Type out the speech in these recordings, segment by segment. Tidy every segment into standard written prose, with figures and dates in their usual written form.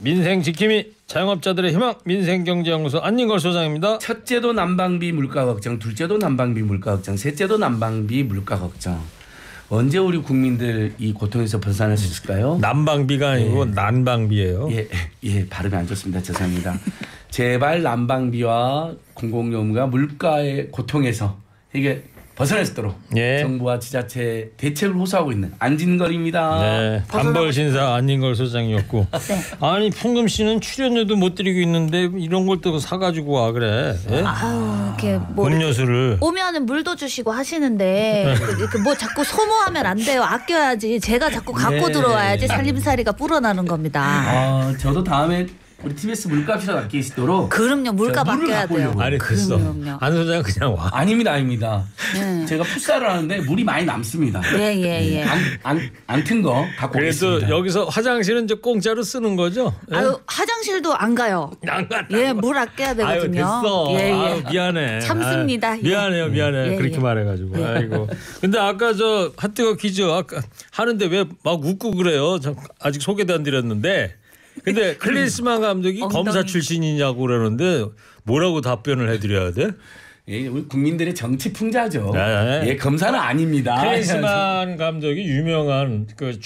민생 지킴이 자영업자들의 희망 민생경제연구소 안진걸 소장입니다. 첫째도 난방비 물가 걱정, 둘째도 난방비 물가 걱정, 셋째도 난방비 물가 걱정. 언제 우리 국민들 이 고통에서 벗어날 수 있을까요? 난방비가 아니고 난방비예요. 예, 발음이 안 좋습니다. 죄송합니다. 제발 난방비와 공공요금과 물가의 고통에서 이게 벗어날 수 있도록 정부와 지자체 대책을 호소하고 있는 안진걸입니다. 네, 단벌 신사 안진걸 소장이었고 네. 아니 풍금 씨는 출연료도 못 드리고 있는데 이런 걸 또 사가지고 와 그래. 예? 아유, 이렇게 뭐 음료수를 오면은 물도 주시고 하시는데 이렇게 뭐 자꾸 소모하면 안 돼요. 아껴야지. 제가 자꾸 갖고 들어와야지 살림살이가 불어나는 겁니다. 저도 다음에 우리 TBS 물값이라도 아낄 수 있도록 그럼요. 물값 아껴야 돼요. 아니 됐어. 그럼요. 안 소장 그냥 와. 아닙니다. 제가 풋살을 하는데 물이 많이 남습니다. 예. 안 튼 거 갖고 그래도 오겠습니다. 여기서 화장실은 이제 공짜로 쓰는 거죠? 예? 아유, 화장실도 안 가요. 안 갔다. 예, 물 아껴야 되거든요. 아유 됐어. 예. 아유, 미안해. 참습니다. 아유, 미안해요. 예, 그렇게 예. 말해가지고. 아이고. 근데 아까 저 핫뜨거 퀴즈 아까 하는데 왜 막 웃고 그래요? 저 아직 소개도 안 드렸는데. 근데 클린스만 감독이 검사 출신이냐고 그러는데 뭐라고 답변을 해드려야 돼? 예, 우리 국민들의 정치 풍자죠. 네. 예, 검사는 아닙니다. 클린스만 감독이 유명한 그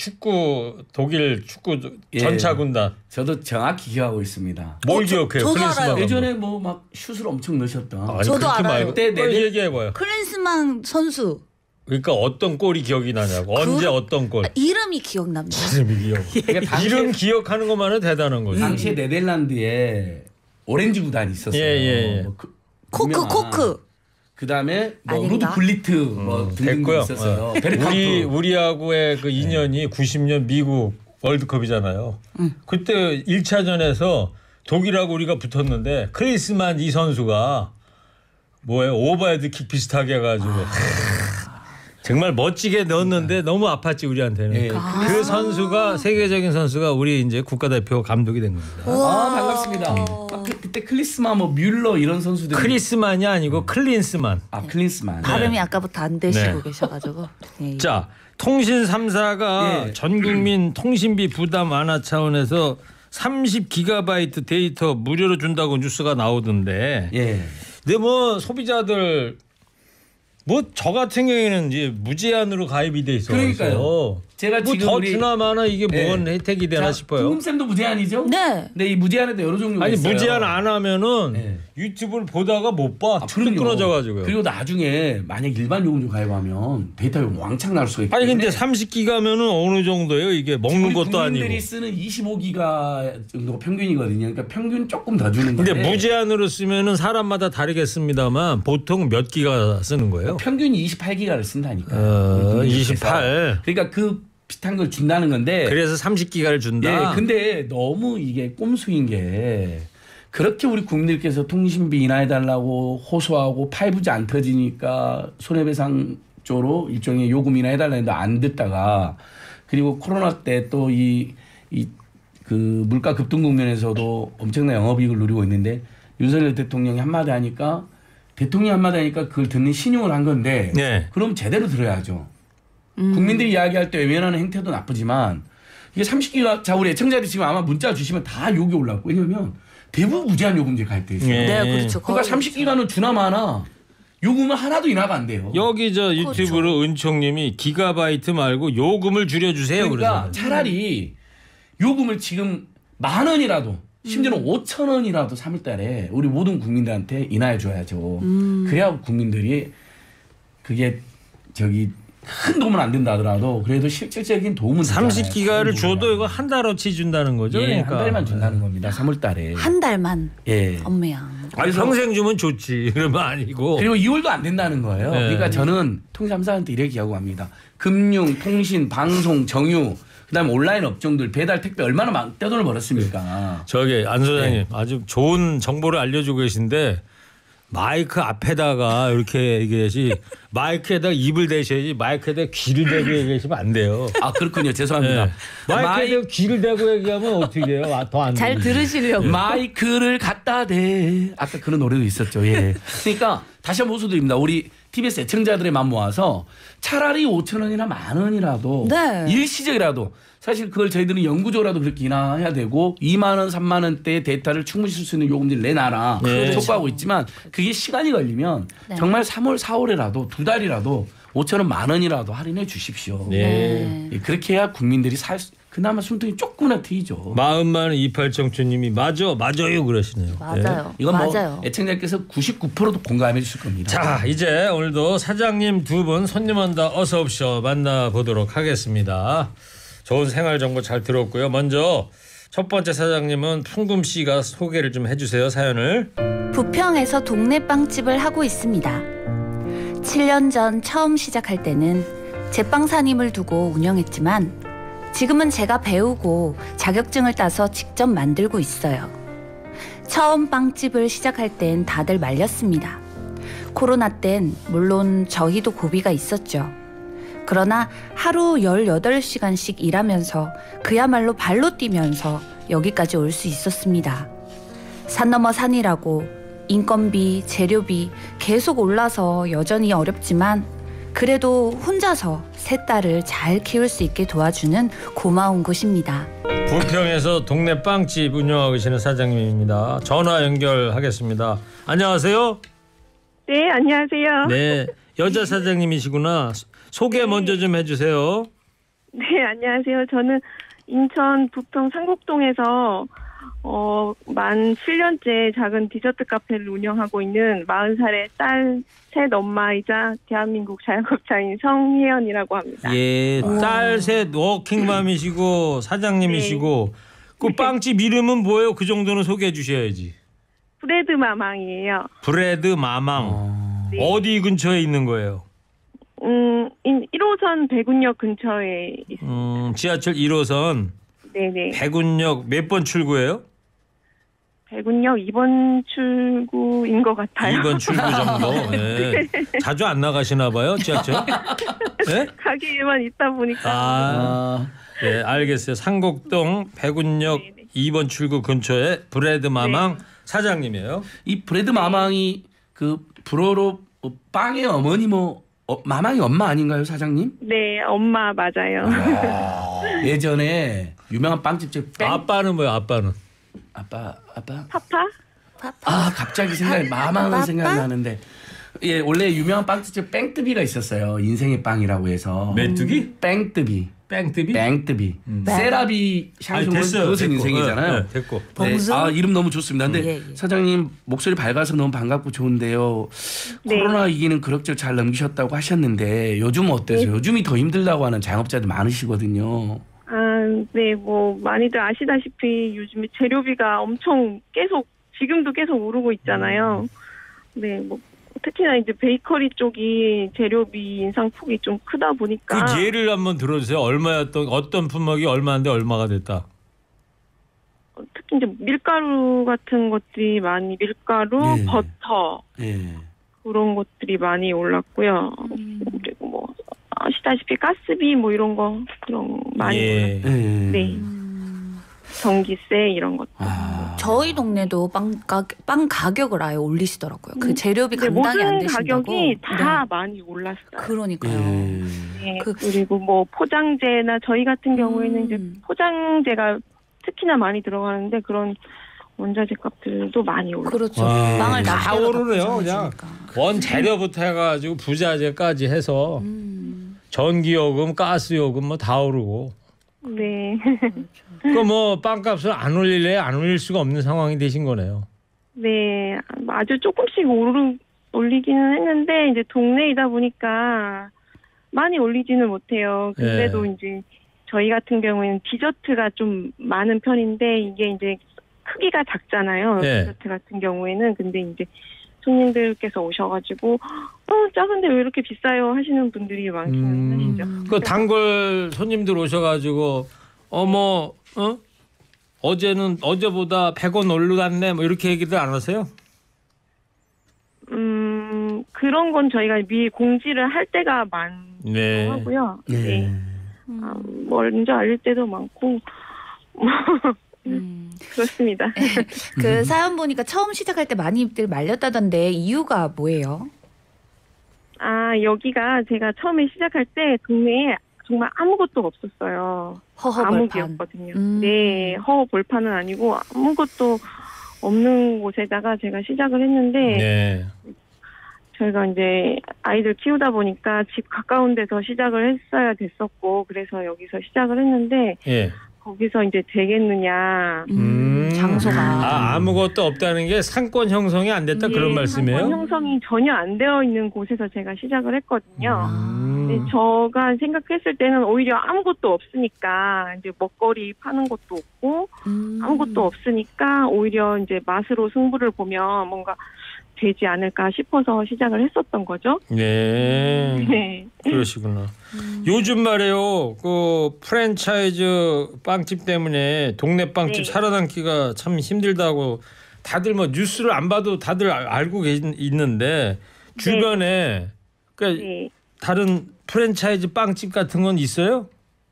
독일 축구 전차 군단. 저도 정확히 기억하고 있습니다. 뭘 기억해요? 저도 클린스만 알아요. 감독. 예전에 뭐 막 슛을 엄청 넣으셨던. 아니, 저도 그렇게 알아요. 말고 빨리 얘기해봐요. 클린스만 선수. 그러니까 어떤 골이 기억이 나냐고. 언제 어떤 골. 이름이 기억납니다. 이름이 기억. 그러니까 이름 기억하는 것만은 대단한 거죠. 당시에 네덜란드에 오렌지 구단이 있었어요. 예. 뭐 코크. 그다음에 뭐 아닌가? 루드 굴리트 뭐 등등 됐고요. 있었어요. 베르캄프. 우리하고의 그 인연이 90년 미국 월드컵이잖아요. 그때 1차전에서 독일하고 우리가 붙었는데 클린스만 이 선수가 뭐예요? 오버헤드 킥 비슷하게 해가지고 정말 멋지게 넣었는데 너무 아팠지 우리한테는. 예. 그 선수가 세계적인 선수가 우리 이제 국가대표 감독이 된 겁니다. 반갑습니다. 그때 클린스만 뭐 뮬러 이런 선수들. 크리스만이 아니고 클린스만. 클린스만. 발음이 아까부터 안 되시고 네. 계셔가지고. 예. 자, 통신 3사가 전 국민 통신비 부담 완화 차원에서 30GB 데이터 무료로 준다고 뉴스가 나오던데. 예. 근데 뭐 소비자들 뭐 저 같은 경우에는 이제 무제한으로 가입이 돼 있어서 그러니까요. 제가 뭐 지금 더 우리 주나마나 이게 뭔 혜택이 되나 싶어요. 풍금쌤도 무제한이죠? 네. 근데 이 무제한에도 여러 종류가 아니 있어요. 무제한 안 하면은 네. 유튜브를 보다가 못 봐. 툭 그럼요. 끊어져가지고요. 그리고 나중에 만약 일반 요금제 가입하면 데이터 요금 왕창 날 수가 있기 아니 때문에 근데 30기가면은 어느 정도예요? 이게 먹는 것도 국민들이 아니고. 쓰는 25기가 정도가 평균이거든요. 그러니까 평균 조금 더 주는 건데. 근데 무제한으로 쓰면은 사람마다 다르겠습니다만 보통 몇 기가 쓰는 거예요? 평균이 28기가를 쓴다니까. 28. 그러니까 그 비슷한 걸 준다는 건데. 그래서 30기가를 준다. 예, 근데 너무 이게 꼼수인 게 그렇게 우리 국민들께서 통신비 인하해달라고 호소하고 5G 안 터지니까 손해배상 쪽으로 일종의 요금 인하해달라는데 안 듣다가 그리고 코로나 때 또 그 물가 급등 국면에서도 엄청난 영업이익을 누리고 있는데 윤석열 대통령이 한마디 하니까 그걸 듣는 신용을 한 건데 그럼 제대로 들어야죠. 국민들이 이야기할 때 외면하는 행태도 나쁘지만 이게 30기가 자 우리 애청자들이 지금 아마 문자 주시면 다 욕이 올라오고 왜냐면 대부분 무제한 요금제 가입돼 있어요. 네, 그렇죠. 그러니까 30기가는 주나마나 요금은 하나도 인하가 안 돼요. 여기 저 유튜브로 은총님이 기가바이트 말고 요금을 줄여주세요. 그러니까 그래서. 차라리 요금을 지금 10,000원이라도 심지어는 5,000원이라도 3월달에 우리 모든 국민들한테 인하해 줘야죠. 그래야 국민들이 그게 큰 도움은 안 된다 하더라도 그래도 실질적인 도움은 30기가를 줘도 이거 한 달어치 준다는 거죠. 예, 그러니까. 한 달만 준다는 겁니다. 3월달에. 한 달만. 예. 엄매야. 아니 평생 주면 좋지. 그러면 아니고. 그리고 2월도 안 된다는 거예요. 그러니까 저는 통신사한테 이렇게 이야기합니다. 금융, 통신, 방송, 정유, 그다음에 온라인 업종들 배달, 택배 얼마나 떼돈을 벌었습니까? 저기 안 소장님 아주 좋은 정보를 알려주고 계신데 마이크 앞에다가 이렇게 얘기해야지 마이크에다가 입을 대셔야지 마이크에다가 귀를 대고 얘기하시면 안 돼요. 아 그렇군요. 죄송합니다. 네. 마이크에다가 귀를 대고 얘기하면 어떻게 돼요? 더 안 잘 들으시려고. 마이크를 갖다 대. 아까 그런 노래도 있었죠. 예. 그러니까 다시 한번 호소드립니다. 우리 TBS 애청자들의만 모아서 차라리 5,000원이나 10,000원이라도 네. 일시적이라도 사실 그걸 저희들은 영구적으로라도 그렇게 인하해야 되고 2만 원, 3만 원대의 데이터를 충분히 쓸 수 있는 요금제를 내놔라 네. 촉구하고 있지만 그게 시간이 걸리면 네. 정말 3월, 4월에라도 2달이라도 5,000원, 10,000원이라도 할인해 주십시오. 네. 예, 그렇게 해야 국민들이 그나마 숨통이 조금이나 트이죠. 마음만 28청춘님이 맞아요 그러시네요. 맞아요. 이건 맞아요. 뭐 애청자께서 99%도 공감해 주실 겁니다. 자 이제 오늘도 사장님 두 분 손님 온다 어서 오십시오 만나보도록 하겠습니다. 좋은 생활 정보 잘 들었고요. 먼저 첫 번째 사장님은 풍금 씨가 소개를 좀 해주세요. 사연을. 부평에서 동네 빵집을 하고 있습니다. 7년 전 처음 시작할 때는 제빵사님을 두고 운영했지만 지금은 제가 배우고 자격증을 따서 직접 만들고 있어요. 처음 빵집을 시작할 땐 다들 말렸습니다. 코로나 땐 물론 저희도 고비가 있었죠. 그러나 하루 18시간씩 일하면서 그야말로 발로 뛰면서 여기까지 올 수 있었습니다. 산 넘어 산이라고 인건비, 재료비 계속 올라서 여전히 어렵지만 그래도 혼자서 세 딸을 잘 키울 수 있게 도와주는 고마운 곳입니다. 부평에서 동네 빵집 운영하고 계시는 사장님입니다. 전화 연결하겠습니다. 안녕하세요. 네, 안녕하세요. 네, 여자 사장님이시구나. 소개 먼저 좀 해주세요. 네, 안녕하세요. 저는 인천 부평 상곡동에서 만 7년째 작은 디저트 카페를 운영하고 있는 40살의 딸 셋 엄마이자 대한민국 자영업자인 성혜연이라고 합니다. 예, 딸 셋 워킹맘이시고 사장님이시고 그 빵집 이름은 뭐예요? 그 정도는 소개해 주셔야지. 브레드 마망이에요. 브레드 마망. 네. 어디 근처에 있는 거예요? 1호선 백운역 근처에 있습니다. 지하철 1호선 네네. 백운역 몇 번 출구예요? 백운역 2번 출구인 것 같아요. 2번 출구 정도. 네. 자주 안 나가시나 봐요, 지하철? 네? 가게에만 있다 보니까. 네, 알겠어요. 상곡동 백운역 네네. 2번 출구 근처에 브레드 마망 사장님이에요. 이 브레드 마망이 그 불어로 빵의 어머니 마망이 엄마 아닌가요, 사장님? 네, 엄마 맞아요. 예전에 유명한 빵집 아빠는 뭐야, 아빠는? 아빠 파파? 갑자기 마망은 생각나는데 예 원래 유명한 빵집 뺑뜨비가 있었어요. 인생의 빵이라고 해서 메뚜기? 뺑뜨비 뺑뜨비? 세라비 샹송은 그것은 인생이잖아요. 네, 됐고. 네. 이름 너무 좋습니다. 근데 예. 사장님 목소리 밝아서 너무 반갑고 좋은데요. 네. 코로나 위기는 그럭저럭 잘 넘기셨다고 하셨는데 요즘 어때서요? 요즘이 더 힘들다고 하는 자영업자들 많으시거든요. 네, 많이들 아시다시피 요즘에 재료비가 엄청 지금도 계속 오르고 있잖아요. 네, 특히나 이제 베이커리 쪽이 재료비 인상폭이 좀 크다 보니까. 그 예를 한번 들어주세요. 어떤 품목이 얼마인데 얼마가 됐다? 특히 이제 밀가루 같은 것들이 밀가루, 네. 버터. 예. 그런 것들이 많이 올랐고요. 그리고 아시다시피 가스비 이런 거 많이 예. 올랐어요. 네. 전기세 이런 것들. 저희 동네도 빵 가격을 아예 올리시더라고요. 그 재료비 근데 감당이 안 모든 되신다고. 가격이 다 네. 많이 올랐어요. 그러니까요. 네. 그리고 포장재나 저희 같은 경우에는 이제 포장재가 특히나 많이 들어가는데 그런 원자재 값들도 많이 올랐어요. 그렇죠. 와, 빵을 다 오르네요. 그냥 그냥. 원 재료부터 해가지고 부자재까지 해서 전기요금, 가스요금 다 오르고. 네. 그 빵값을 안 올릴래야 안 올릴 수가 없는 상황이 되신 거네요. 네, 아주 조금씩 올리기는 했는데 이제 동네이다 보니까 많이 올리지는 못해요. 근데도 이제 저희 같은 경우에는 디저트가 좀 많은 편인데 이게 이제 크기가 작잖아요. 디저트 같은 경우에는. 근데 이제 손님들께서 오셔가지고 작은데 왜 이렇게 비싸요 하시는 분들이 많기는 하시죠. 그 단골 손님들 오셔가지고 어제는 어제보다 100원 올라갔네 이렇게 얘기들 안 하세요? 그런 건 저희가 미리 공지를 할 때가 많고 하고요. 네. 먼저 알릴 때도 많고 그렇습니다. 그 사연 보니까 처음 시작할 때 많이들 말렸다던데 이유가 뭐예요? 여기가 제가 처음에 시작할 때 동네에 정말 아무것도 없었어요. 허허벌판. 암흑이었거든요. 네, 허허벌판은 아니고 아무것도 없는 곳에다가 제가 시작을 했는데 네. 저희가 이제 아이들 키우다 보니까 집 가까운 데서 시작을 했어야 됐었고 그래서 여기서 시작을 했는데 예. 거기서 이제 되겠느냐. 장소가. 아무것도 없다는 게 상권 형성이 안 됐다 그런 말씀이에요? 상권 형성이 전혀 안 되어 있는 곳에서 제가 시작을 했거든요. 근데 제가 생각했을 때는 오히려 아무것도 없으니까 이제 먹거리 파는 것도 없고 아무것도 없으니까 오히려 이제 맛으로 승부를 보면 뭔가 되지 않을까 싶어서 시작을 했었던 거죠. 네. 네. 그러시구나. 요즘 말이에요. 그 프랜차이즈 빵집 때문에 동네 빵집 네. 살아남기가 참 힘들다고 다들 뭐 뉴스를 안 봐도 다들 알고 있는데 주변에 그러니까 네. 다른 프랜차이즈 빵집 같은 건 있어요?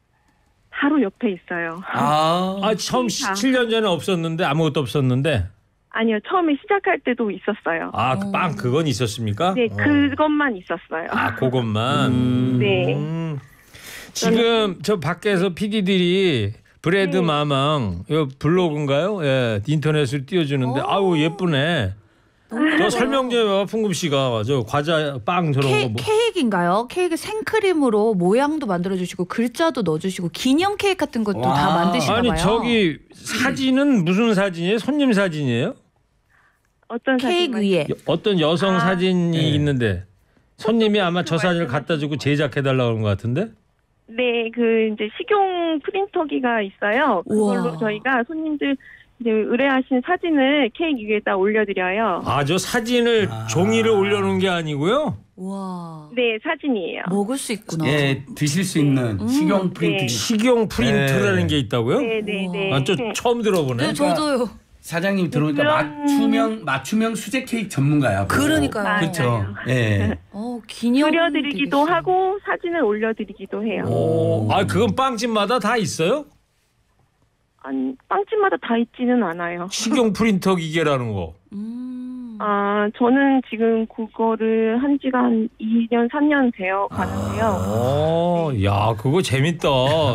바로 옆에 있어요. 처음 7년 전에 없었는데 아무것도 없었는데. 아니요. 처음에 시작할 때도 있었어요. 그 빵 그건 있었습니까? 네. 그것만 있었어요. 그것만. 네. 지금 저 밖에서 PD들이 브레드 마망 이 블로그인가요? 예, 인터넷을 띄워주는데 아우 예쁘네. 저 설명 좀 해봐 풍금 씨가 저 과자 빵 저런 거. 케이크인가요? 케이크 생크림으로 모양도 만들어주시고 글자도 넣어주시고 기념 케이크 같은 것도 다 만드시나 봐요. 아니 저기 사진은 무슨 사진이에요? 손님 사진이에요? 어떤 케이크 사진 위에. 어떤 여성 사진이 네. 있는데 손님이 아마 저 사진을 갖다 주고 제작해달라고 그런 것 같은데? 네, 이제 식용 프린터기가 있어요. 그걸로 우와. 저희가 손님들 이제 의뢰하신 사진을 케이크 위에다 올려드려요. 저 사진을 종이를 올려놓은 게 아니고요? 와. 네, 사진이에요. 먹을 수 있구나. 예, 드실 수 있는 식용 프린트. 네. 식용 프린트라는 게 있다고요? 네, 네, 네. 저 처음 들어보네. 네, 저도요. 사장님 들어오니까 맞춤형 수제 케이크 전문가야. 그러니까요. 그렇죠. 예. 기념. 그려드리기도 하고 사진을 올려드리기도 해요. 그건 빵집마다 다 있어요? 아니, 빵집마다 다 있지는 않아요. 식용 프린터 기계라는 거. 저는 지금 그거를 한 지가 한 2년, 3년 되어 가는데요. 야, 그거 재밌다.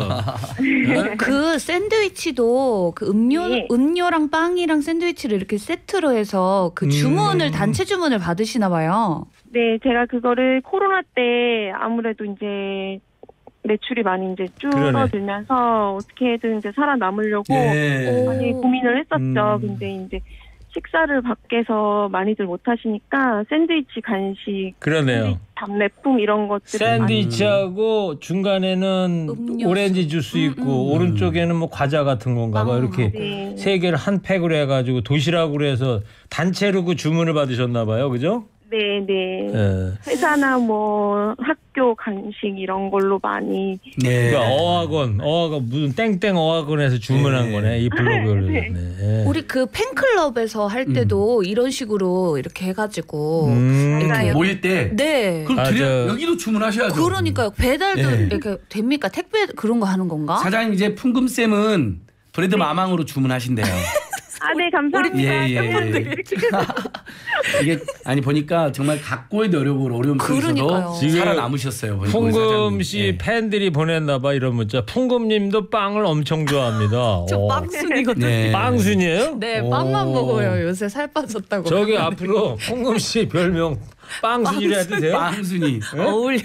그 샌드위치도 그 네. 음료랑 빵이랑 샌드위치를 이렇게 세트로 해서 그 주문을 단체 주문을 받으시나 봐요. 네, 제가 그거를 코로나 때 아무래도 이제 매출이 많이 이제 줄어들면서 어떻게든 이제 살아남으려고 많이 고민을 했었죠. 근데 이제 식사를 밖에서 많이들 못 하시니까 샌드위치 간식, 그러네요. 답례품 이런 것들을 샌드위치하고 중간에는 음료수. 오렌지 주스 있고 오른쪽에는 뭐 과자 같은 건가 봐. 이렇게 네. 세 개를 한 팩으로 해가지고 도시락으로 해서 단체로 그 주문을 받으셨나 봐요. 그죠? 네, 네. 예. 회사나 뭐 학교 간식 이런 걸로 많이 네. 그러니까 어학원 무슨 땡땡 어학원에서 주문한 거네. 이 블로그를. 네. 우리 그 팬클럽에서 할 때도 이런 식으로 이렇게 해가지고 이렇게 모일 때. 네. 그럼 여기도 주문하셔야죠. 그러니까요. 배달도 네. 이렇게 됩니까? 택배 그런 거 하는 건가? 사장님 이제 풍금쌤은 브레드 마망으로 주문하신대요. 네, 감사합니다. 예. 이게 아니 보니까 정말 각고의 노력으로 어려움 속에서도 그러니까요. 지금 살아남으셨어요. 풍금 씨 예. 팬들이 보냈나 봐 이런 문자. 풍금님도 빵을 엄청 좋아합니다. 저 빵순이거든요. 네. 빵순이에요? 네, 빵만 먹어요. 요새 살 빠졌다고. 저기 앞으로 풍금 씨 별명 빵순이라 해도 돼요? 빵순이. 어울려.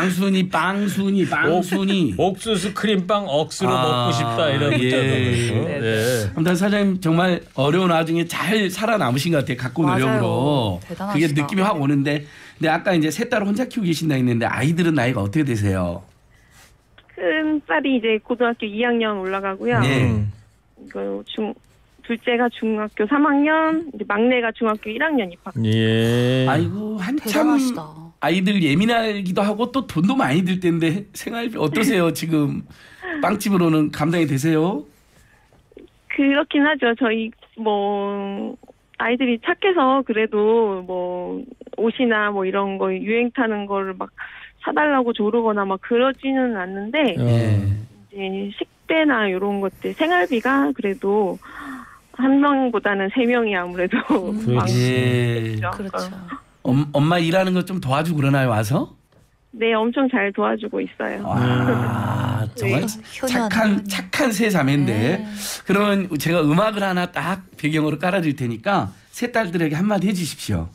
빵순이. 옥수수 크림빵 억수로 먹고 싶다 이런 문자도 예. 그렇고. 네. 아무튼 사장님 정말 어려운 와중에 잘 살아남으신 것 같아요. 각고 맞아요. 노력으로. 대단하시다. 그게 느낌이 확 오는데. 근데 아까 이제 셋 딸을 혼자 키우고 계신다 했는데 아이들은 나이가 어떻게 되세요? 큰 딸이 이제 고등학교 2학년 올라가고요. 네. 둘째가 중학교 3학년, 이제 막내가 중학교 1학년 입학. 예. 아이고 한참 대단하시다. 아이들 예민하기도 하고 또 돈도 많이 들 텐데 생활비 어떠세요? 지금 빵집으로는 감당이 되세요? 그렇긴 하죠. 저희 뭐 아이들이 착해서 그래도 뭐 옷이나 뭐 이런 거 유행 타는 거를 막 사달라고 조르거나 막 그러지는 않는데 이제 식대나 이런 것들 생활비가 그래도 한 명보다는 세 명이 아무래도 예. 많겠죠. 그렇죠. 엄마 일하는 거 좀 도와주고 그러나요 와서? 네, 엄청 잘 도와주고 있어요. 와 정말 착한 세 자매인데. 네. 그러면 제가 음악을 하나 딱 배경으로 깔아드릴 테니까 세 딸들에게 한마디 해주십시오.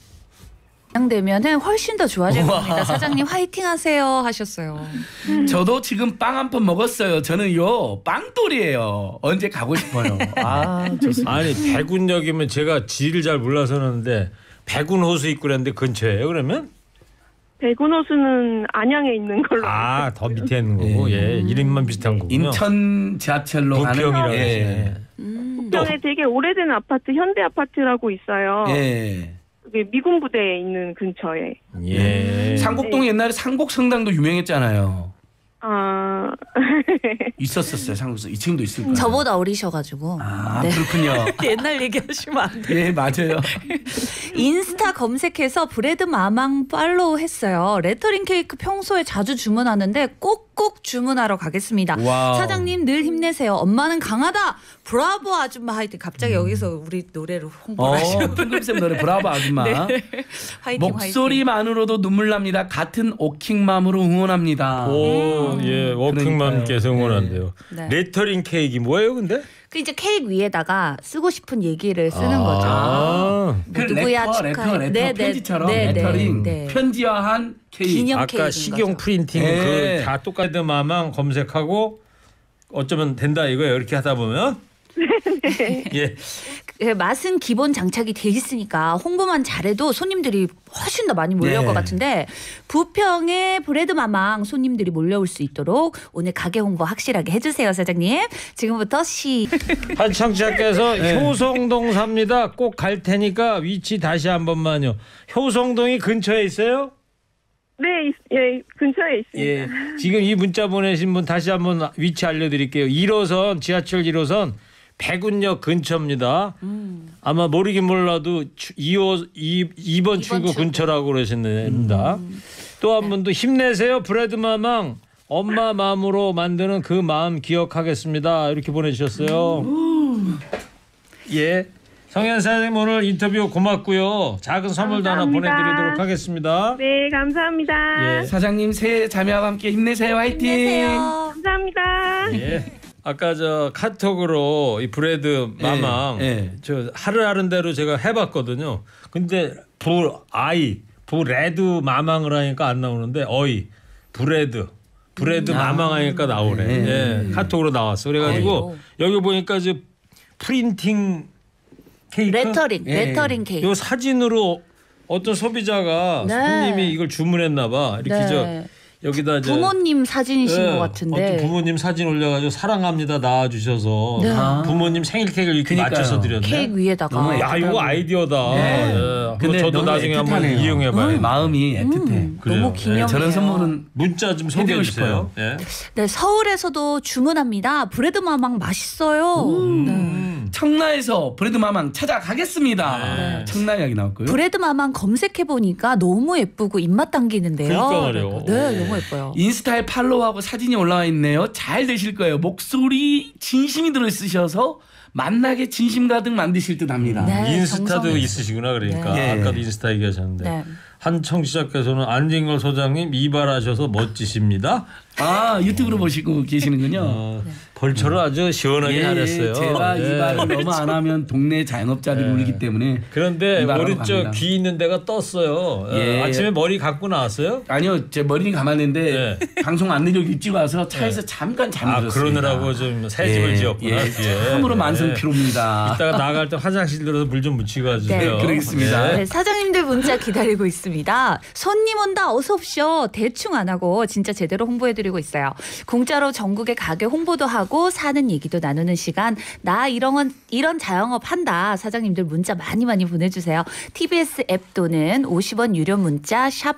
되면은 훨씬 더 좋아질 겁니다. 사장님 화이팅 하세요 하셨어요. 저도 지금 빵 한 번 먹었어요. 저는요 빵돌이에요. 언제 가고 싶어요. 아 좋습니다. 아니 백운역이면 제가 지를 잘 몰라서 그러는데 백운호수 입구 그랬는데 근처예요 그러면? 백운호수는 안양에 있는 걸로. 아 더 밑에 있는 거고 예 이름만 비슷한 거군요. 인천 지하철로 가는 부평이라고 예. 하시네. 부평에 되게 오래된 아파트 현대 아파트라고 있어요. 예. 그게 미군 부대에 있는 근처에. 예. 상곡동 옛날에 상곡성당도 유명했잖아요. 아 있었어요. 상곡성. 지금도 있을 거예요. 저보다 어리셔가지고. 아 네. 그렇군요. 옛날 얘기하시면 안 돼요. 예 맞아요. 인스타 검색해서 브레드 마망 팔로우 했어요. 레터링 케이크 평소에 자주 주문하는데 꼭꼭 주문하러 가겠습니다. 와우. 사장님 늘 힘내세요. 엄마는 강하다. 브라보 아줌마 화이팅. 갑자기 여기서 우리 노래로 홍보를 하시고. 풍금쌤 노래 브라보 아줌마. 화이팅 목소리만으로도 눈물 납니다. 같은 오킹맘으로 응원합니다. 오, 예, 워킹맘께서 응원한대요. 네. 레터링 케이크 뭐예요, 근데? 그 이제 케이크 위에다가 쓰고 싶은 얘기를 쓰는 거죠. 아, 그 뭐 누구야 레터 네, 네, 편지처럼 네, 레터링 네. 편지화한 케이크. 기념 아까 케이크인 식용 거죠. 프린팅 네. 그 다 똑같은 마망 검색하고 어쩌면 된다 이거예요. 이렇게 하다 보면. 예. 그 맛은 기본 장착이 돼 있으니까 홍보만 잘해도 손님들이 훨씬 더 많이 몰려올 네. 것 같은데 부평에 브레드 마망 손님들이 몰려올 수 있도록 오늘 가게 홍보 확실하게 해주세요 사장님. 지금부터 한 청취자께서 네. 효성동 삽니다. 꼭 갈 테니까 위치 다시 한 번만요. 효성동이 근처에 있어요? 네, 예, 근처에 있습니다. 예. 지금 이 문자 보내신 분 다시 한번 위치 알려드릴게요. 1호선 지하철 1호선 백운역 근처입니다. 아마 모르긴 몰라도 2번 출구 근처라고 그러셨습니다. 또 한 분도 힘내세요 브레드 마망. 엄마 마음으로 만드는 그 마음 기억하겠습니다. 이렇게 보내주셨어요. 예. 성현 사장님 오늘 인터뷰 고맙고요. 작은 선물도 하나 감사합니다. 보내드리도록 하겠습니다. 네, 감사합니다. 예. 사장님 새 자매와 함께 힘내세요. 화이팅. 힘내세요. 감사합니다. 예. 아까 저 카톡으로 이 브레드 마망 예. 저 하는 대로 제가 해봤거든요. 근데 브레드 마망을 하니까 안 나오는데 브레드 마망 하니까 나오네. 예. 카톡으로 나왔어. 그래가지고 여기 보니까 저 프린팅 케이크 레터링 케이크. 요 사진으로 어떤 소비자가 네. 손님이 이걸 주문했나 봐. 이렇게 네. 여기다 이제 부모님 사진이신 예, 것 같은데. 어떤 부모님 사진 올려가지고 사랑합니다 나와주셔서 네. 부모님 생일 케이크를 이렇게 그러니까요. 맞춰서 드렸네. 케이크 위에다가. 너무 야 이거 아이디어다. 네. 예. 근데 저도 너무 나중에 한번 애틋하네요. 이용해봐요. 마음이 애틋해. 그래요. 너무 기념이에요. 저런 선물은 문자 좀 소개해 해드리고 주세요. 싶어요. 예. 네, 서울에서도 주문합니다. 브레드 마망 맛있어요. 네. 청라에서 브레드 마망 찾아가겠습니다. 네. 청라 이야기 나왔고요. 브레드 마망 검색해 보니까 너무 예쁘고 입맛 당기는데요. 그러니까 말이에요. 네, 너무 예뻐요. 인스타에 팔로우하고 사진이 올라와 있네요. 잘 되실 거예요. 목소리 진심이 들어있으셔서 만나게 진심 가득 만드실 듯합니다. 네. 인스타도 정성이. 있으시구나 그러니까 네. 아까도 인스타 얘기하셨는데 네. 한 청취자께서는 안진걸 소장님 이발하셔서 멋지십니다. 아 유튜브로 보시고 계시는군요. 벌초를 아주 시원하게 잘했어요. 제가 예. 이발을 너무 안 하면 동네 자영업자들이 울기 때문에 그런데 이발하러 오른쪽 갑니다. 귀 있는 데가 떴어요. 예. 아침에 머리 감고 나왔어요? 아니요 제 머리는 감았는데 방송 안내력 일찍 와서 차에서 잠깐 잠들었습니다. 그러느라고 좀 새 집을 지었구나. 뒤에. 참으로 예. 만성피로입니다. 이따가 나갈 때 화장실 들어서 물 좀 묻히고 가주세요. 네, 그러겠습니다. 네, 사장님들 문자 기다리고 있습니다. 손님 온다 어서 오십시오. 대충 안 하고 진짜 제대로 홍보해드리고 있어요. 공짜로 전국의 가게 홍보도 하고 사는 얘기도 나누는 시간. 나 이런 자영업 한다. 사장님들 문자 많이 보내주세요. TBS 앱 또는 50원 유료 문자 샵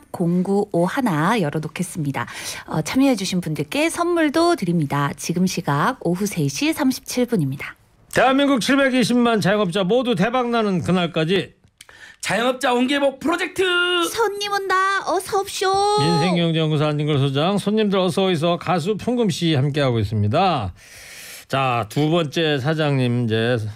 0951 열어놓겠습니다. 참여해 주신 분들께 선물도 드립니다. 지금 시각 오후 3시 37분입니다. 대한민국 720만 자영업자 모두 대박나는 그날까지 자영업자 온개복 프로젝트 손님 온다 어서 오십시오. 민생경제연구소 안진걸 소장 손님들 어서 오이소 가수 풍금 씨 함께하고 있습니다. 자, 두 번째 사장님 이제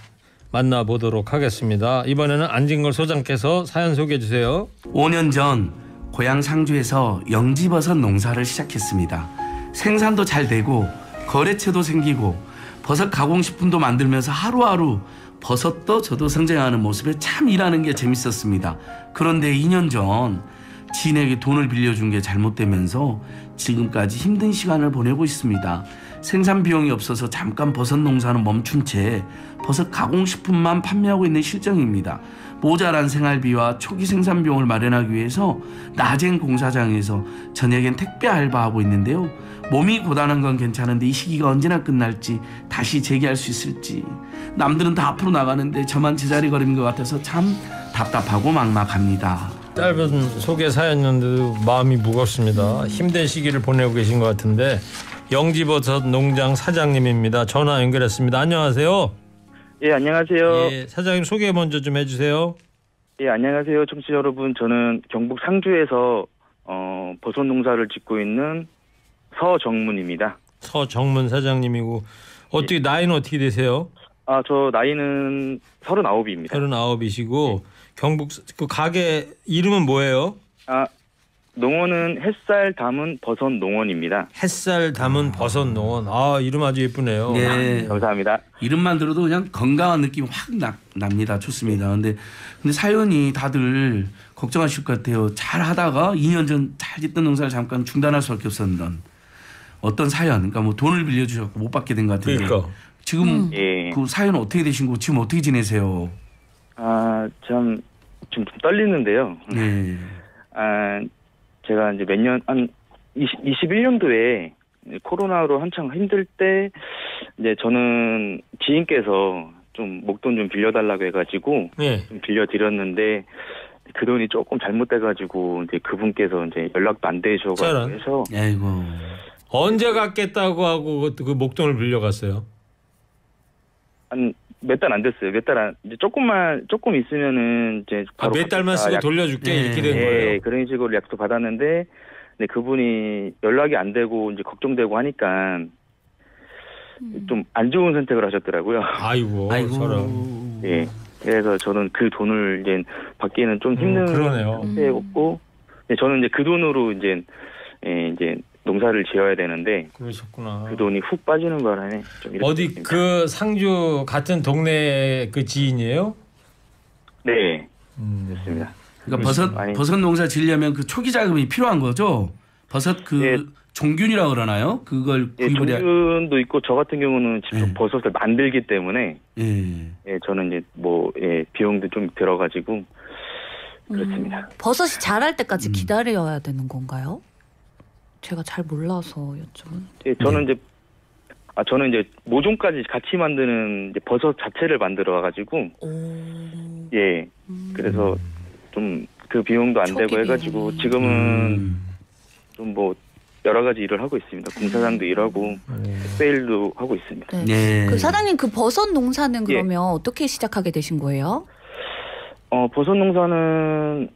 만나보도록 하겠습니다. 이번에는 안진걸 소장께서 사연 소개해 주세요. 5년 전 고향 상주에서 영지버섯 농사를 시작했습니다. 생산도 잘 되고 거래처도 생기고 버섯 가공식품도 만들면서 하루하루 버섯도 저도 성장하는 모습에 참 일하는 게 재밌었습니다. 그런데 2년 전 지인에게 돈을 빌려준 게 잘못되면서 지금까지 힘든 시간을 보내고 있습니다. 생산 비용이 없어서 잠깐 버섯 농사는 멈춘 채 버섯 가공식품만 판매하고 있는 실정입니다. 모자란 생활비와 초기 생산 비용을 마련하기 위해서 낮엔 공사장에서 저녁엔 택배 알바하고 있는데요. 몸이 고단한 건 괜찮은데 이 시기가 언제나 끝날지, 다시 재기할 수 있을지, 남들은 다 앞으로 나가는데 저만 제자리 걸음인 것 같아서 참 답답하고 막막합니다. 짧은 소개 사연인데도 마음이 무겁습니다. 힘든 시기를 보내고 계신 것 같은데 영지버섯 농장 사장님입니다. 전화 연결했습니다. 안녕하세요. 예, 안녕하세요. 예, 사장님 소개 먼저 좀 해주세요. 예, 안녕하세요. 청취자 여러분. 저는 경북 상주에서 버섯 농사를 짓고 있는 서정문입니다. 서정문 사장님이고 어떻게 나이는 어떻게 되세요? 아, 저 나이는 39입니다. 39이시고 경북 그 가게 이름은 뭐예요? 아, 농원은 햇살 담은 버섯 농원입니다. 햇살 담은 버섯 농원. 아, 이름 아주 예쁘네요. 네, 감사합니다. 이름만 들어도 그냥 건강한 느낌 확 납니다. 좋습니다. 근데 사연이 다들 걱정하실 것 같아요. 잘 하다가 2년 전 잘 짓던 농사를 잠깐 중단할 수밖에 없었던 어떤 사연. 그러니까 뭐 돈을 빌려주셨고 못 받게 된 것 같은데. 그러니까. 지금 예. 그 사연은 어떻게 되신 거고 지금 어떻게 지내세요? 아, 참 좀 떨리는데요. 네. 아, 제가 이제 몇 년, 한 21년도에 코로나로 한창 힘들 때 이제 저는 지인께서 좀 목돈 좀 빌려달라고 해가지고 네. 좀 빌려드렸는데 그 돈이 조금 잘못돼가지고 이제 그분께서 이제 연락도 안 되셔가지고 해서 아이고. 언제 갚겠다고 하고 그 목돈을 빌려갔어요? 한 몇 달 안 됐어요. 몇 달 안, 이제 조금 있으면은 이제 바로 몇 달만 쓰고 돌려줄게 이렇게 된 거예요. 예, 그런 식으로 약속 받았는데 근데 그분이 연락이 안 되고 이제 걱정되고 하니까 좀 안 좋은 선택을 하셨더라고요. 아이고. 저런. 예. 그래서 저는 그 돈을 이제 받기에는 좀 힘든 그러네요. 상태였고 저는 이제 그 돈으로 이제 농사를 지어야 되는데 그러셨구나. 그 돈이 훅 빠지는 바람에 좀 이렇게 어디 됐습니다. 그 상주 같은 동네 그 지인이에요? 네. 됐습니다. 그러니까 버섯 농사 지으려면 그 초기 자금이 필요한 거죠. 버섯 그 예. 종균이라고 그러나요? 그걸 예, 구입을 해야. 종균도 있고 저 같은 경우는 직접 예. 버섯을 만들기 때문에 예. 저는 이제 비용도 좀 들어가지고 그렇습니다. 버섯이 자랄 때까지 기다려야 되는 건가요? 제가 잘 몰라서 여쭤본. 예, 저는 이제 모종까지 같이 만드는 이제 버섯 자체를 만들어 와가지고 예, 그래서 좀 그 비용도 안 초기 되고 해가지고 비용이. 지금은 좀 뭐 여러 가지 일을 하고 있습니다. 공사장도 일하고 세일도 하고 있습니다. 네. 네. 그 사장님 그 버섯 농사는 그러면 어떻게 시작하게 되신 거예요? 버섯 농사는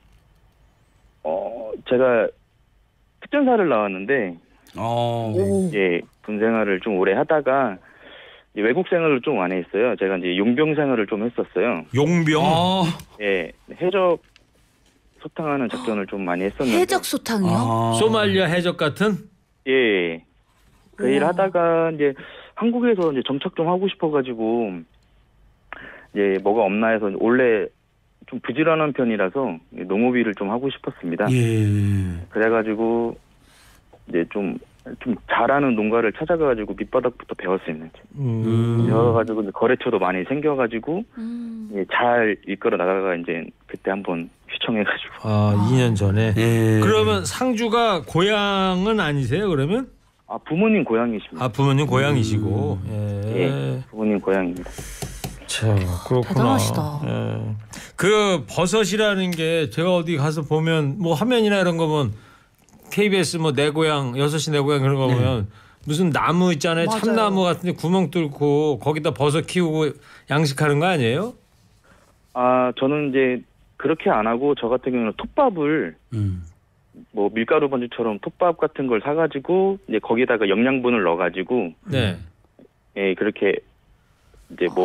제가 특전사를 나왔는데 예, 군 생활을 좀 오래 하다가 이제 외국 생활을 좀 많이 했어요. 제가 이제 용병 생활을 좀 했었어요. 용병. 예, 해적 소탕하는 작전을 좀 많이 했었는데. 해적 소탕이요? 소말리아 해적 같은? 예. 그 일 하다가 이제 한국에서 이제 정착 좀 하고 싶어가지고 이제 뭐가 없나 해서 원래 좀 부지런한 편이라서 농업일을 좀 하고 싶었습니다. 예. 그래가지고 이제 좀 잘하는 농가를 찾아가가지고 밑바닥부터 배웠습니다. 배워가지고 이제 거래처도 많이 생겨가지고 예, 잘 이끌어 나가가 이제 그때 한번 휘청해가지고. 아, 2년 전에. 예. 그러면 상주가 고향은 아니세요? 그러면? 아, 부모님 고향이십니다. 아, 부모님 고향이시고. 예, 부모님 고향입니다. 자, 그렇구나. 대단하시다. 예. 그 버섯이라는 게 제가 어디 가서 보면 뭐 화면이나 이런 거 보면 KBS 뭐 내 고향 6시 내 고향 그런 거 보면 무슨 나무 있잖아요. 맞아요. 참나무 같은데 구멍 뚫고 거기다 버섯 키우고 양식하는 거 아니에요? 아, 저는 이제 그렇게 안 하고 저 같은 경우는 톱밥을 뭐 밀가루 반죽처럼 톱밥 같은 걸 사가지고 이제 거기다가 영양분을 넣어가지고 네. 예, 그렇게 이제 뭐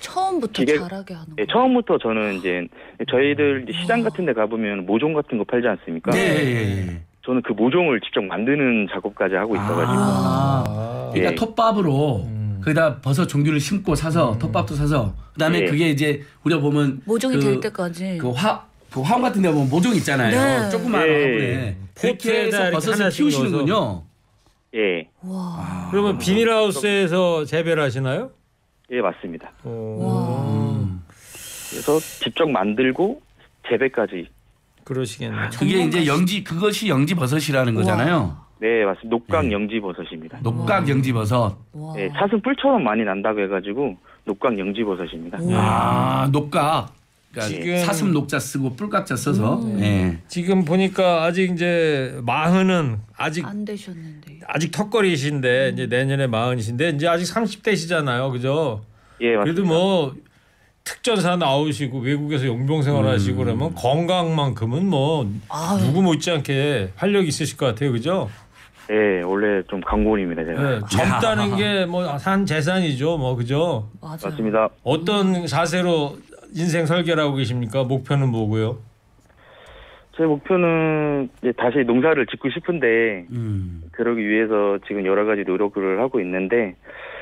처음부터 기계- 잘하게 하는 예, 거. 처음부터 저는 이제 저희들 이제 시장 같은 데 가보면 모종 같은 거 팔지 않습니까? 네. 저는 그 모종을 직접 만드는 작업까지 하고 있어가지고. 그러니까 예. 톱밥으로 거기다 버섯 종류를 심고 사서 톱밥도 사서 그다음에 예. 그게 이제 우리가 보면 모종이 될 때까지. 그 화원 같은 데 보면 모종 있잖아요. 네. 조그마한 예. 화분에 그렇게 포트에다 해서 이렇게 버섯을 하나씩 키우시는군요. 예, 와. 그러면 비닐하우스에서 재배를 하시나요? 예, 맞습니다. 와. 그래서 직접 만들고 재배까지. 그러시겠네. 그게 이제 그것이 영지 버섯이라는 거잖아요. 네, 맞습니다. 녹각 예. 영지버섯입니다. 녹각 영지 버섯. 와. 네, 사슴 뿔처럼 많이 난다고 해가지고 녹각 영지버섯입니다. 녹각. 그러니까 지금- 사슴 녹자 쓰고 뿔각자 써서. 예. 지금 보니까 아직 이제 마흔은 아직 안 되셨는데. 아직 턱걸이신데 이제 내년에 마흔이신데 이제 아직 30대시잖아요, 그죠? 예, 맞습니다. 그래도 뭐 특전사 나오시고 외국에서 용병생활 하시고 그러면 건강만큼은 뭐 아유. 누구 못지않게 활력이 있으실 것 같아요, 그죠? 예, 원래 좀 강골입니다, 제가. 네, 젊다는 게 뭐 한 재산이죠, 뭐 그죠? 맞아요. 맞습니다. 어떤 자세로 인생 설계를 하고 계십니까? 목표는 뭐고요? 제 목표는 이제 다시 농사를 짓고 싶은데 그러기 위해서 지금 여러 가지 노력을 하고 있는데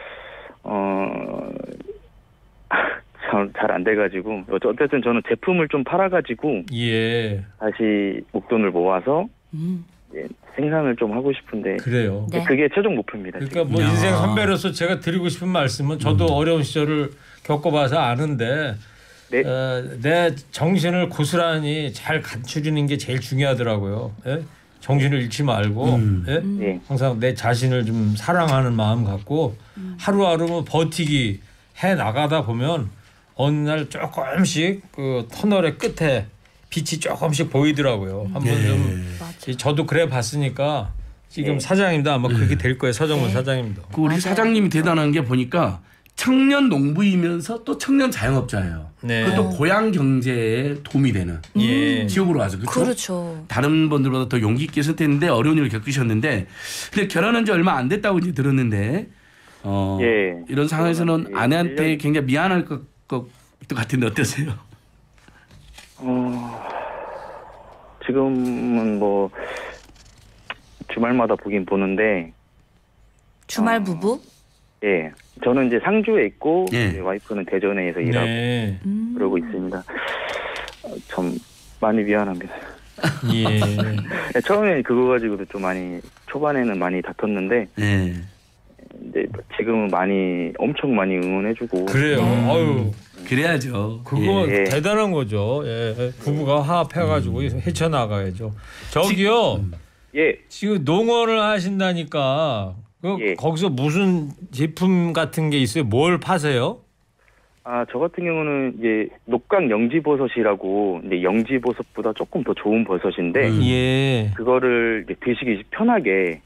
잘 안 돼가지고 어쨌든 저는 제품을 좀 팔아가지고 예, 다시 목돈을 모아서 이제 생산을 좀 하고 싶은데 그래요. 네. 그게 최종 목표입니다. 그러니까 지금. 뭐 야. 인생 선배로서 제가 드리고 싶은 말씀은 저도 어려운 시절을 겪어봐서 아는데 네. 내 정신을 고스란히 잘 갖추리는 게 제일 중요하더라고요. 예? 정신을 잃지 말고 예? 예. 항상 내 자신을 좀 사랑하는 마음 갖고 하루하루 뭐 버티기 해 나가다 보면 어느 날 조금씩 그 터널의 끝에 빛이 조금씩 보이더라고요. 한번 좀 저도 그래 봤으니까 지금 사장님도 아마 그렇게 될 거예요. 서정문 사장님도. 그 우리 사장님이 대단한 게 보니까 청년 농부이면서 또 청년 자영업자예요. 네. 그것도 고향 경제에 도움이 되는 예. 지역으로 와서 그렇죠? 그렇죠. 다른 분들보다 더 용기 있게 선택했는데 어려운 일을 겪으셨는데 근데 결혼한 지 얼마 안 됐다고 이제 들었는데 예. 이런 상황에서는 예, 아내한테 굉장히 미안할 것 같은데 어떠세요? 지금은 뭐 주말마다 보긴 보는데 주말 부부? 예. 저는 이제 상주에 있고 예. 이제 와이프는 대전에서 일하고 네. 그러고 있습니다. 좀 많이 미안합니다. 예. 처음에 그거 가지고도 좀 많이 초반에는 많이 다퉜는데 네. 이제 지금은 엄청 많이 응원해주고 그래요. 아유. 그래야죠. 그거 예. 대단한 거죠. 예. 부부가 화합해가지고 헤쳐나가야죠. 저기요. 예. 지금 농원을 하신다니까 예. 거기서 무슨 제품 같은 게 있어요? 뭘 파세요? 저 같은 경우는 이제 녹각 영지버섯이라고 이제 영지버섯보다 조금 더 좋은 버섯인데 예. 그거를 이제 드시기 편하게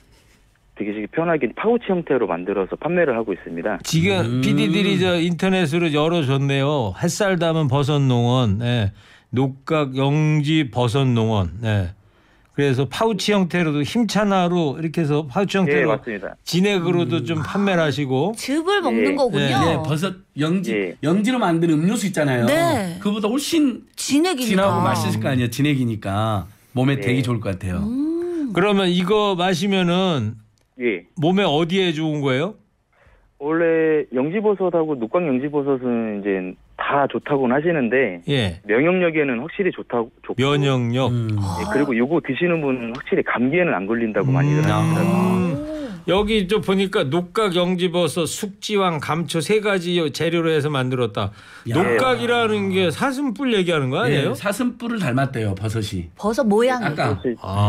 파우치 형태로 만들어서 판매를 하고 있습니다. 지금 PD들이 저 인터넷으로 열어줬네요. 햇살 담은 버섯 농원, 네. 녹각 영지 버섯 농원. 네. 그래서 파우치 형태로도 힘차나로 이렇게 해서 파우치 예, 형태로 맞습니다. 진액으로도 좀 판매를 하시고. 즙을 먹는 예. 거군요. 네, 버섯 영지로 만드는 음료수 있잖아요. 네. 그보다 훨씬 진액이니까. 진하고 맛있을 거 아니에요. 진액이니까 몸에 네. 되게 좋을 것 같아요. 그러면 이거 마시면은 예. 몸에 어디에 좋은 거예요? 원래 영지버섯하고 녹각 영지버섯은 이제 다 좋다고는 하시는데 예. 면역력에는 확실히 좋고 면역력. 예, 그리고 요거 드시는 분은 확실히 감기에는 안 걸린다고 많이들 하시더라고요. 여기 좀 보니까 녹각 영지버섯, 숙지황, 감초 세 가지 재료로 해서 만들었다. 야. 녹각이라는 게 사슴뿔 얘기하는 거 아니에요? 예, 사슴뿔을 닮았대요 버섯이. 버섯 모양이. 아까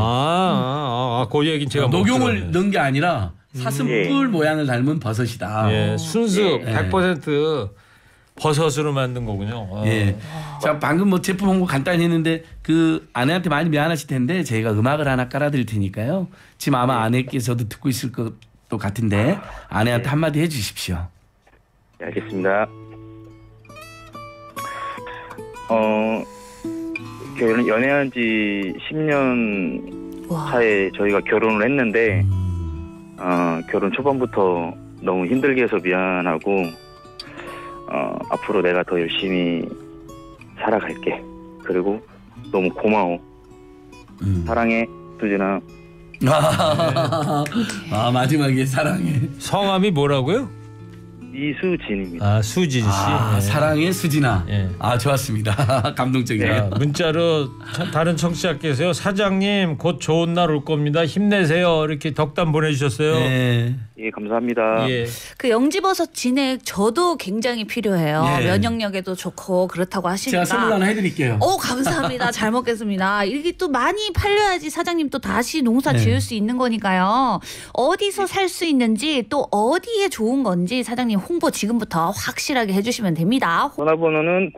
그 얘기는 제가 못 녹용을 들었네. 넣은 게 아니라 사슴뿔 모양을 닮은 버섯이다. 예, 순수 예. 100% 버섯으로 만든 거군요. 예. 자, 방금 뭐 제품 홍보 간단히 했는데 그 아내한테 많이 미안하실 텐데 저희가 음악을 하나 깔아드릴 테니까요. 지금 아마 아내께서도 듣고 있을 것도 같은데 아내한테 한마디 해주십시오. 네, 알겠습니다. 연애한 지 10년 차에 저희가 결혼을 했는데 결혼 초반부터 너무 힘들게 해서 미안하고 앞으로 내가 더 열심히 살아갈게. 그리고 너무 고마워. 사랑해, 수진아. 아, 마지막에 사랑해. 성함이 뭐라고요? 이수진입니다. 아, 수진 씨. 예. 사랑해 수진아. 예. 아, 좋았습니다. 감동적이에요. 문자로 다른 청취자께서요. 사장님 곧 좋은 날 올 겁니다. 힘내세요. 이렇게 덕담 보내주셨어요. 네. 예, 감사합니다. 예. 그 영지버섯 진액 저도 굉장히 필요해요. 예. 면역력에도 좋고 그렇다고 하시니까. 제가 선물 하나 해드릴게요. 감사합니다. 잘 먹겠습니다. 이게 또 많이 팔려야지 사장님 또 다시 농사 네. 지을 수 있는 거니까요. 어디서 살 수 있는지 또 어디에 좋은 건지 사장님 홍보 지금부터 확실하게 해주시면 됩니다. 전화번호는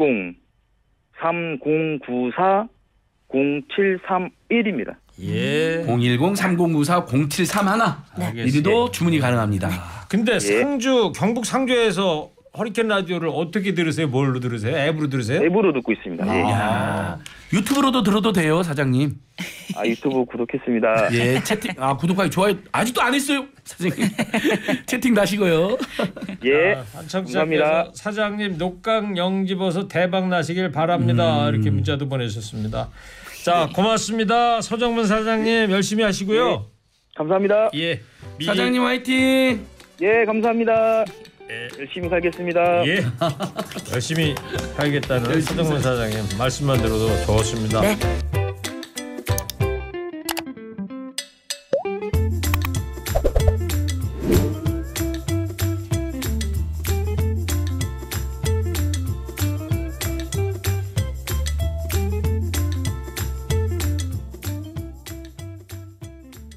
010-3094-0731입니다. 예. 010-3094-0731. 알겠습니다. 이리도 주문이 가능합니다. 근데 상주 경북 상주에서 허리케인 라디오를 어떻게 들으세요? 뭘로 들으세요? 앱으로 들으세요? 앱으로 듣고 있습니다. 예. 야, 유튜브로도 들어도 돼요, 사장님. 유튜브 구독했습니다. 예, 채팅, 구독하기 좋아요. 아직도 안 했어요, 사장님. 채팅 다시고요. 예, 한청자께서 감사합니다. 사장님 녹강 영지버섯 대박 나시길 바랍니다. 이렇게 문자도 보내주셨습니다. 자, 고맙습니다. 서정문 사장님 열심히 하시고요. 감사합니다. 예. 사장님 화이팅! 예, 감사합니다. 열심히 살겠습니다. 예. 열심히 살겠다는 서정문 사장님 말씀만 들어도 좋습니다. 네.